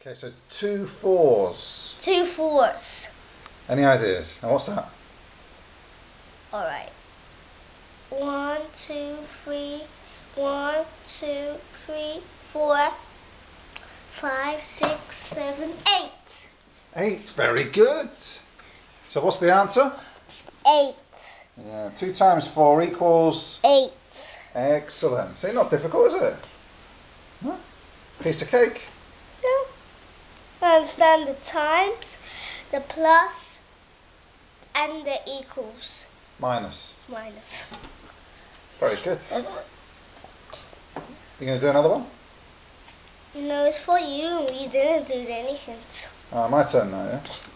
Okay, so 2 4s. 2 4s. Any ideas? And what's that? Alright. 1, 2, 3. 1, 2, 3, 4, 5, 6, 7, 8. 8. Very good. So what's the answer? 8. Yeah, 2 times 4 equals? 8. Excellent. See, not difficult, is it? Huh? Piece of cake. Yeah. I understand the times, the plus, and the equals. Minus. Minus. Very good. You going to do another one? You know, it's for you. You didn't do anything. My turn now, yeah?